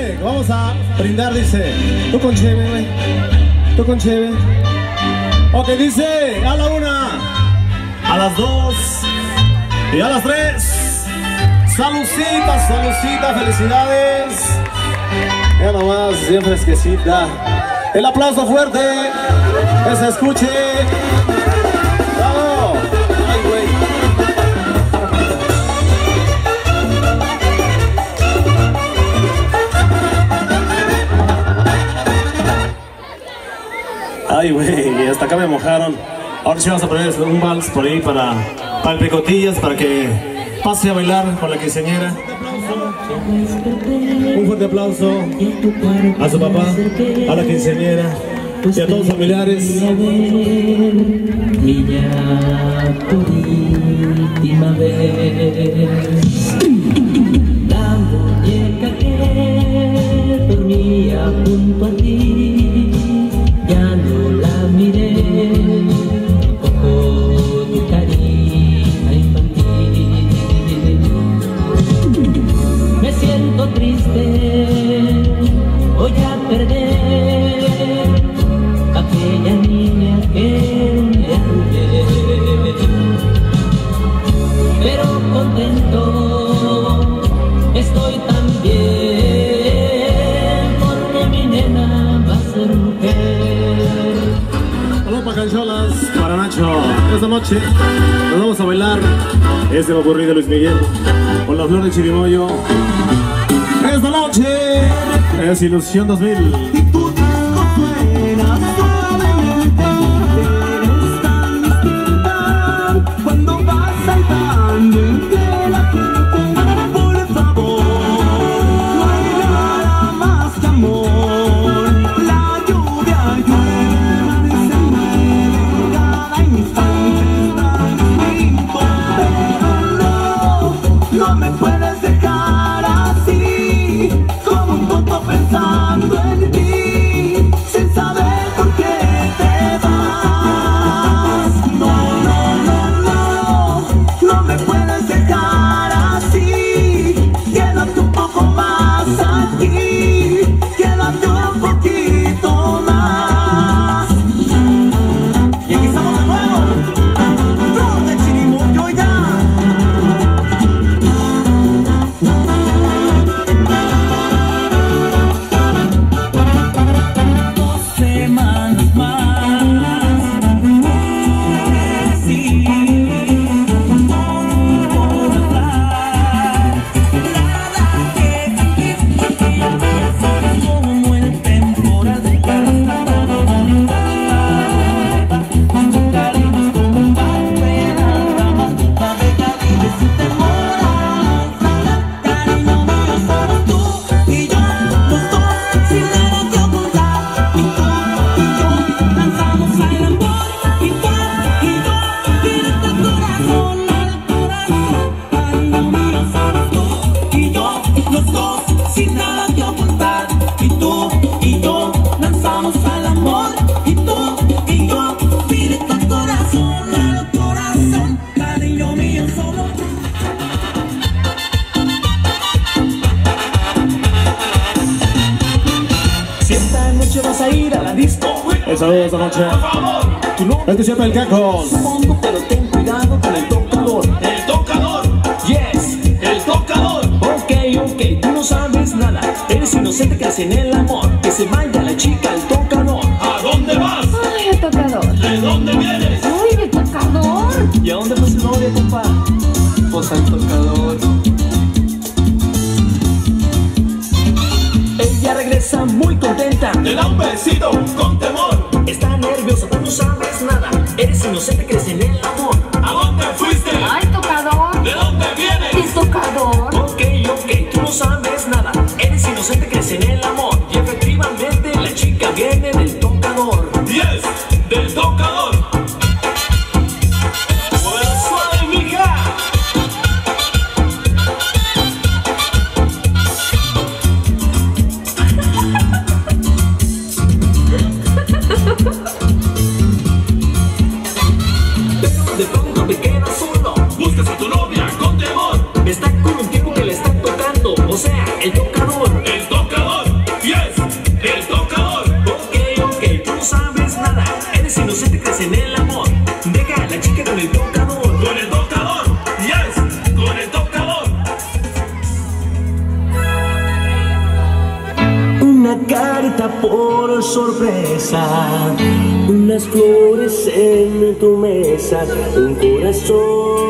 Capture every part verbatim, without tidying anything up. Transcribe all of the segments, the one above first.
dice, vamos a brindar, dice. Tú con cheve, güey. Tú con cheve. Ok, dice, a la una, a las dos y a las tres. Salucita, salucita, felicidades. Ya nomás, bien fresquecita. El aplauso fuerte, que se escuche. ¡Bravo! ¡Ay, güey! Ay, güey, hasta acá me mojaron. Ahora sí vamos a poner un vals por ahí para, para el Picotillas, para que pase a bailar con la quinceañera. Un fuerte aplauso a su papá, a la quinceañera y a todos los familiares. Niña, por última vez, la muñeca que dormía junto a ti, ya no la miré, ojo tu carita infantil. Me siento triste, voy a perder aquella niña que un día jugué, pero contento estoy también, porque mi nena va a ser mujer. Hola para Cancholas, para Nacho. Esta noche nos vamos a bailar este popurrí de Luis Miguel con la flor de Chirimoyo. Esta noche es Ilusión dos mil. Vas a ir a la disco. Saludos esta noche. Tu nombre es que siempre el Cacos. Pero ten cuidado con el tocador. El tocador. Yes, El tocador. ok, ok, tú no sabes nada. Eres inocente, crees en el amor. Que se vaya la chica al tocador. ¿A dónde vas? Ay, el tocador. ¿De dónde vienes? Uy, el tocador. ¿Y a dónde fue su novia, compa? Pues al tocador. Ella regresa muy contenta. Te da un besito con temor. Está nerviosa, tú no sabes nada. Eres inocente, crees en el amor. ¿A dónde fuiste? Ay, tocador. ¿De dónde vienes? El tocador. Ok, ok, tú no sabes nada. Eres inocente, crees en el amor. Y efectivamente la chica viene del tocador. Yes, del tocador. Pues suave, mija. Pero de pronto te quedas solo. Buscas a tu novia con temor. Está con un tipo que le está tocando, o sea, el tocador. El tocador. mesa, unas flores en tu mesa, un corazón,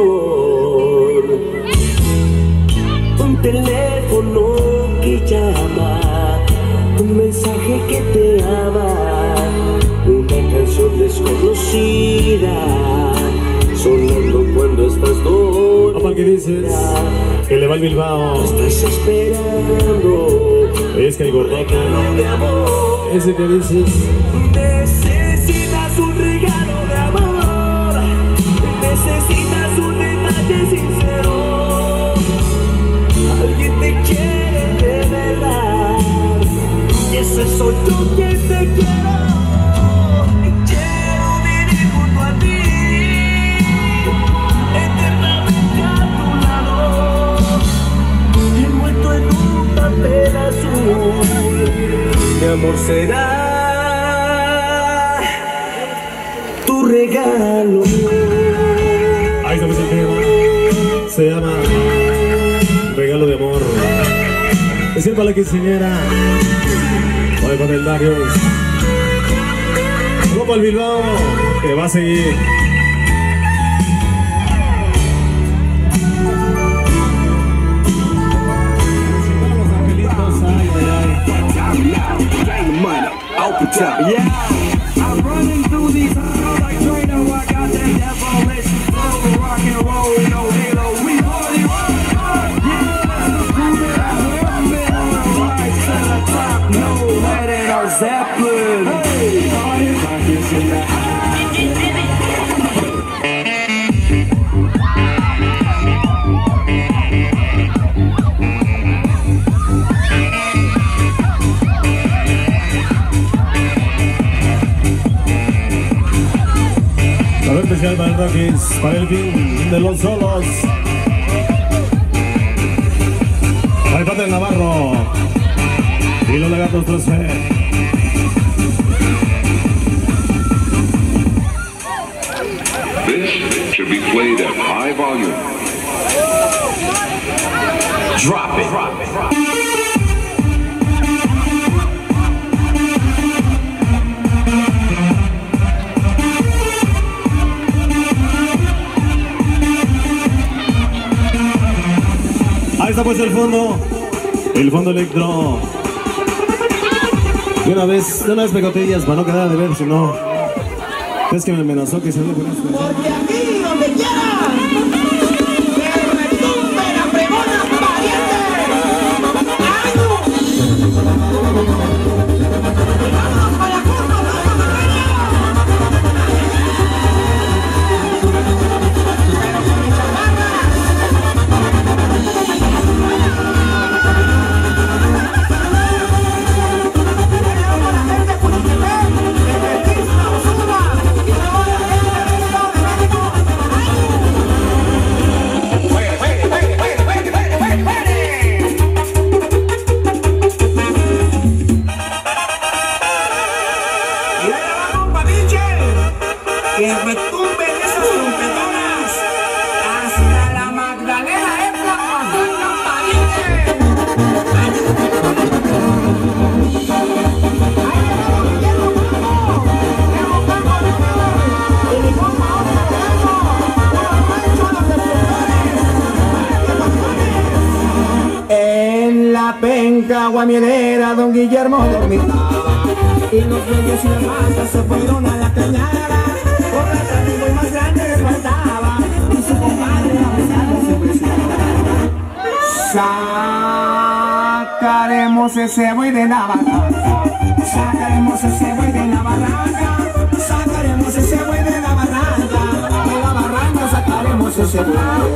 un teléfono que llama, un mensaje que te ama, una canción desconocida, sonando cuando estás dormida. ¿Para qué dices? Que le va el Bilbao. Estás esperando. Es que hay gordo. Regalo de amor. Ese que dices. Necesitas un regalo de amor. Necesitas un detalle sincero. Alguien te quiere de verdad. Y ese soy yo que te quiero. Quiero vivir junto a ti, eternamente a tu lado, envuelto en un papel azul. Mi amor será tu regalo. Ahí está el tema. Se llama Regalo de Amor. Es el para la quinceañera. Voy con el Darius. Vamos al Bilbao, que va a seguir. Los angelitos, ay, ay, ay. I'm running through these halls like Trano. I got that devilish flow, rock and roll, no halo. We party rock, yeah, that's the crew that I love. Been on a rise to the top, no lead in our Zeppelin. Hey, party rockers in the house. Saludo especial para el Rockies, para el fin de los solos. Para el Padre Navarro y los Lagartos tres F. This should be played at high volume. Drop it. Drop it. Drop it. Ahí está pues el fondo, el fondo electro. De una vez, de una vez pegotillas para no quedar de ver, si no. Es que me amenazó que se me pone. Porque aquí, donde quiera, que retumbe la pregona pariente. ¡Vámonos para la costa, que retumben esas trompetonas hasta la Magdalena en la Magdalena pariente. En la penca guamielera don Guillermo dormitaba y los reyes y las mantas se fueron a la cañada. Por la tarde muy más grande les faltaba y su compadre a pesar de su vecina. Sacaremos ese buey de la barranca, sacaremos ese buey de la barranca, sacaremos ese buey de la barranca, de la barranca sacaremos ese buey.